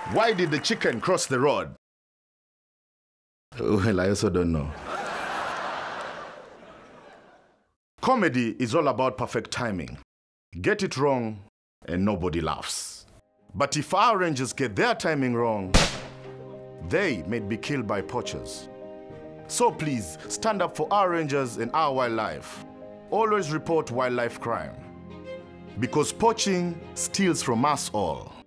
Why did the chicken cross the road? Well, I also don't know. Comedy is all about perfect timing. Get it wrong and nobody laughs. But if our rangers get their timing wrong, they may be killed by poachers. So please, stand up for our rangers and our wildlife. Always report wildlife crime. Because poaching steals from us all.